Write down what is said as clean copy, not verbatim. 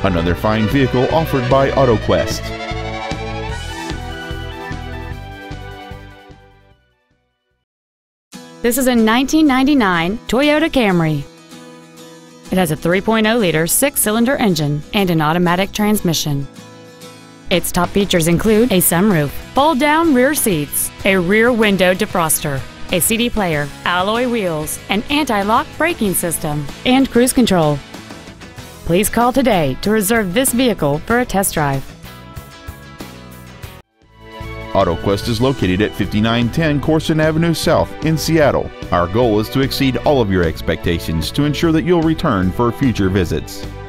Another fine vehicle offered by AutoQuest. This is a 1999 Toyota Camry. It has a 3.0-liter six-cylinder engine and an automatic transmission. Its top features include a sunroof, fold-down rear seats, a rear window defroster, a CD player, alloy wheels, an anti-lock braking system, and cruise control. Please call today to reserve this vehicle for a test drive. AutoQuest is located at 5910 Corson Avenue South in Seattle. Our goal is to exceed all of your expectations to ensure that you'll return for future visits.